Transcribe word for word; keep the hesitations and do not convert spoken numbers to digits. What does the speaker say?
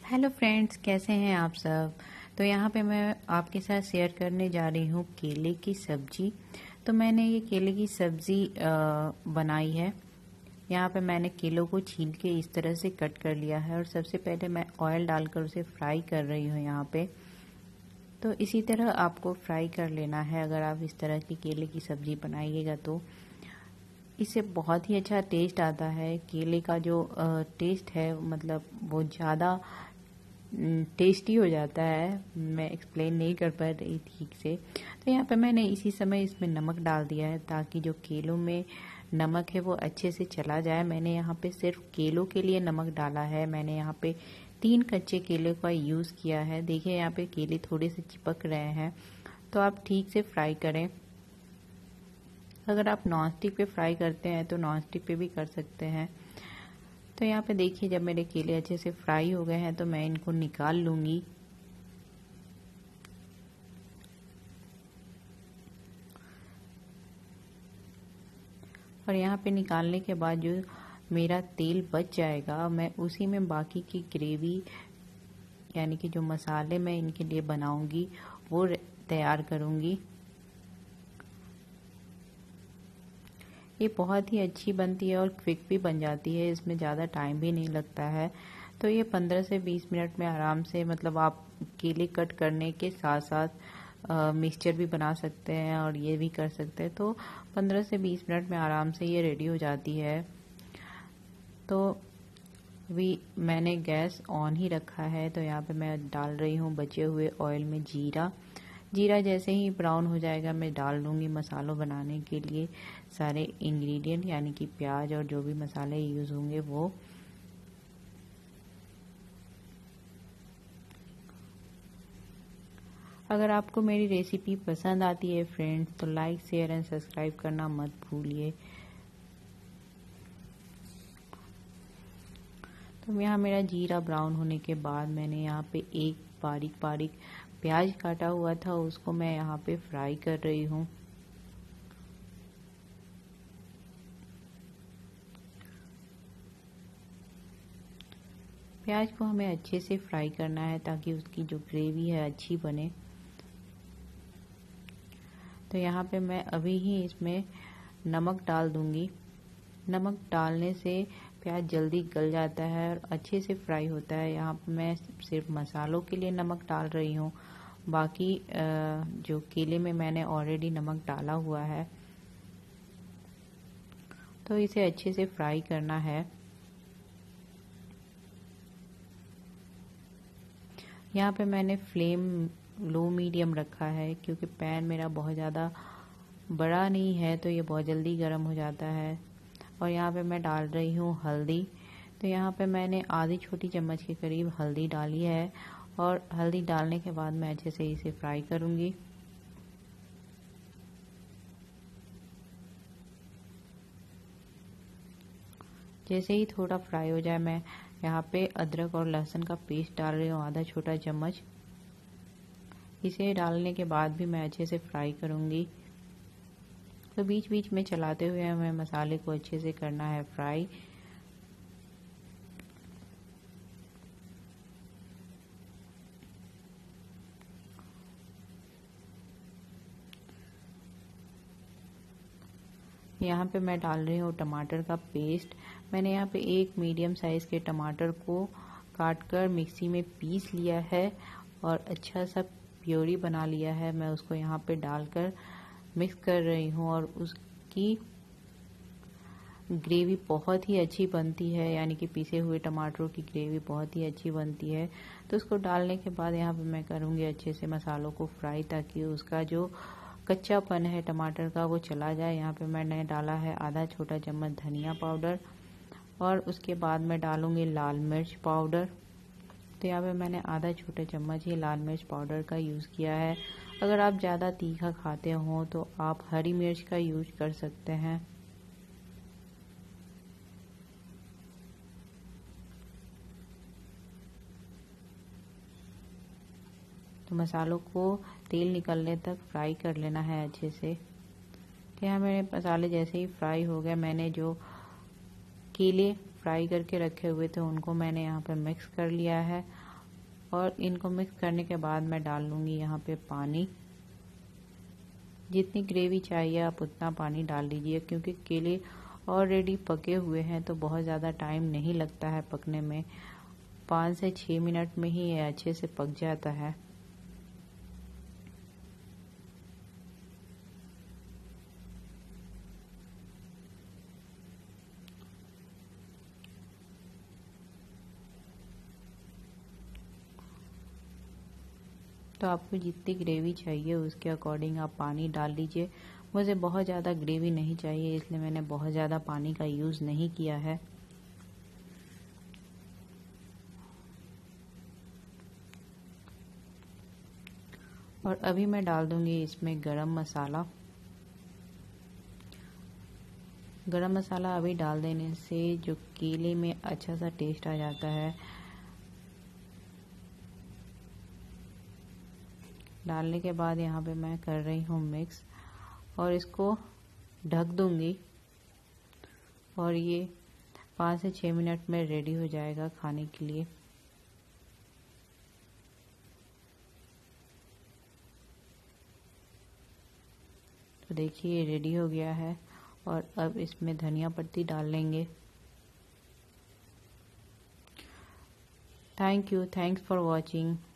Hello friends, कैसे हैं आप सब। तो यहाँ पे मैं आपके साथ शेयर करने जा रही हूँ केले की सब्जी। तो मैंने ये केले की सब्जी अ, बनाई है। यहाँ पे मैंने केलों को छील के इस तरह से कट कर लिया है और सबसे पहले मैं ऑयल डालकर उसे फ्राई कर रही हूँ यहाँ पे। तो इसी तरह आपको फ्राई कर लेना है। अगर आप इस तरह की केले की सब्जी बनाइएगा तो इससे बहुत ही अच्छा टेस्ट आता है। केले का जो टेस्ट है मतलब वो ज़्यादा टेस्टी हो जाता है। मैं एक्सप्लेन नहीं कर पा रही ठीक से। तो यहाँ पे मैंने इसी समय इसमें नमक डाल दिया है ताकि जो केलों में नमक है वो अच्छे से चला जाए। मैंने यहाँ पे सिर्फ केलों के लिए नमक डाला है। मैंने यहाँ पे तीन कच्चे केले का यूज़ किया है। देखिए यहाँ पे केले थोड़े से चिपक रहे हैं, तो आप ठीक से फ्राई करें। अगर आप नॉन स्टिक पे फ्राई करते हैं तो नॉन स्टिक पे भी कर सकते हैं। तो यहाँ पे देखिए जब मेरे केले अच्छे से फ्राई हो गए हैं तो मैं इनको निकाल लूँगी। और यहाँ पे निकालने के बाद जो मेरा तेल बच जाएगा मैं उसी में बाकी की ग्रेवी यानी कि जो मसाले मैं इनके लिए बनाऊंगी वो तैयार करूँगी। ये बहुत ही अच्छी बनती है और क्विक भी बन जाती है, इसमें ज़्यादा टाइम भी नहीं लगता है। तो ये पंद्रह से बीस मिनट में आराम से मतलब आप केले कट करने के साथ साथ मिक्सचर भी बना सकते हैं और ये भी कर सकते हैं। तो पंद्रह से बीस मिनट में आराम से ये रेडी हो जाती है। तो अभी मैंने गैस ऑन ही रखा है। तो यहाँ पे मैं डाल रही हूँ बचे हुए ऑयल में जीरा। जीरा जैसे ही ब्राउन हो जाएगा मैं डाल दूँगी मसालों बनाने के लिए सारे इंग्रेडिएंट यानी कि प्याज और जो भी मसाले यूज़ होंगे वो। अगर आपको मेरी रेसिपी पसंद आती है फ्रेंड्स तो लाइक शेयर एंड सब्सक्राइब करना मत भूलिए। तो यहाँ मेरा जीरा ब्राउन होने के बाद मैंने यहाँ पे एक बारीक बारीक प्याज काटा हुआ था उसको मैं यहाँ पे फ्राई कर रही हूँ। प्याज को हमें अच्छे से फ्राई करना है ताकि उसकी जो ग्रेवी है अच्छी बने। तो यहाँ पे मैं अभी ही इसमें नमक डाल दूंगी। नमक डालने से प्याज जल्दी गल जाता है और अच्छे से फ्राई होता है। यहाँ पे मैं सिर्फ मसालों के लिए नमक डाल रही हूँ, बाकी जो केले में मैंने ऑलरेडी नमक डाला हुआ है। तो इसे अच्छे से फ्राई करना है। यहाँ पे मैंने फ्लेम लो मीडियम रखा है क्योंकि पैन मेरा बहुत ज़्यादा बड़ा नहीं है तो ये बहुत जल्दी गर्म हो जाता है। और यहाँ पे मैं डाल रही हूँ हल्दी। तो यहाँ पे मैंने आधी छोटी चम्मच के करीब हल्दी डाली है और हल्दी डालने के बाद मैं अच्छे से इसे फ्राई करूँगी। जैसे ही थोड़ा फ्राई हो जाए मैं यहाँ पे अदरक और लहसुन का पेस्ट डाल रही हूँ आधा छोटा चम्मच। इसे डालने के बाद भी मैं अच्छे से फ्राई करूँगी। तो बीच बीच में चलाते हुए हमें मसाले को अच्छे से करना है फ्राई। यहाँ पे मैं डाल रही हूँ टमाटर का पेस्ट। मैंने यहाँ पे एक मीडियम साइज़ के टमाटर को काट कर मिक्सी में पीस लिया है और अच्छा सा प्योरी बना लिया है। मैं उसको यहाँ पे डालकर मिक्स कर रही हूँ और उसकी ग्रेवी बहुत ही अच्छी बनती है, यानी कि पीसे हुए टमाटरों की ग्रेवी बहुत ही अच्छी बनती है। तो उसको डालने के बाद यहाँ पे मैं करूँगी अच्छे से मसालों को फ्राई ताकि उसका जो कच्चापन है टमाटर का वो चला जाए। यहाँ पे मैंने डाला है आधा छोटा चम्मच धनिया पाउडर और उसके बाद मैं डालूँगी लाल मिर्च पाउडर। तो यहाँ पे मैंने आधा छोटा चम्मच ही लाल मिर्च पाउडर का यूज़ किया है। अगर आप ज़्यादा तीखा खाते हो तो आप हरी मिर्च का यूज कर सकते हैं। तो मसालों को तेल निकलने तक फ्राई कर लेना है अच्छे से। तो यहाँ मेरे मसाले जैसे ही फ्राई हो गए मैंने जो केले फ्राई करके रखे हुए थे उनको मैंने यहाँ पर मिक्स कर लिया है और इनको मिक्स करने के बाद मैं डाल लूँगी यहाँ पे पानी। जितनी ग्रेवी चाहिए आप उतना पानी डाल लीजिए, क्योंकि केले ऑलरेडी पके हुए हैं तो बहुत ज़्यादा टाइम नहीं लगता है पकने में। पाँच से छः मिनट में ही ये अच्छे से पक जाता है। तो आपको जितनी ग्रेवी चाहिए उसके अकॉर्डिंग आप पानी डाल लीजिए। मुझे बहुत ज़्यादा ग्रेवी नहीं चाहिए, इसलिए मैंने बहुत ज़्यादा पानी का यूज़ नहीं किया है। और अभी मैं डाल दूंगी इसमें गरम मसाला। गरम मसाला अभी डाल देने से जो केले में अच्छा सा टेस्ट आ जाता है। डालने के बाद यहाँ पे मैं कर रही हूँ मिक्स और इसको ढक दूंगी और ये पाँच से छः मिनट में रेडी हो जाएगा खाने के लिए। तो देखिए ये रेडी हो गया है और अब इसमें धनिया पत्ती डाल लेंगे। Thank you, thanks for watching.